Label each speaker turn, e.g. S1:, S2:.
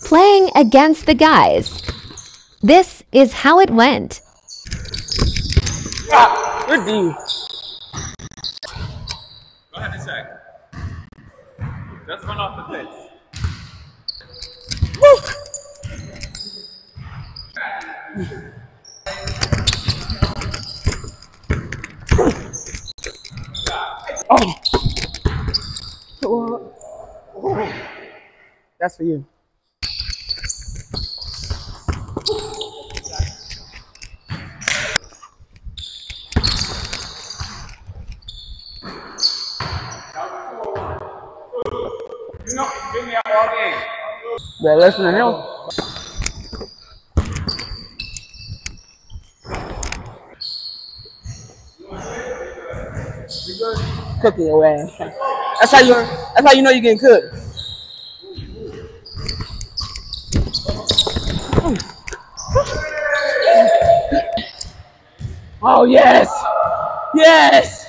S1: playing against the guys. This is how it went.
S2: Good D.
S3: Go ahead and check. Just run off the pitch.
S2: That's for you.
S3: You know, he's been there all game.
S2: Better listen to him. Cooking your ass. That's how you know you're getting cooked. Oh yes! Yes!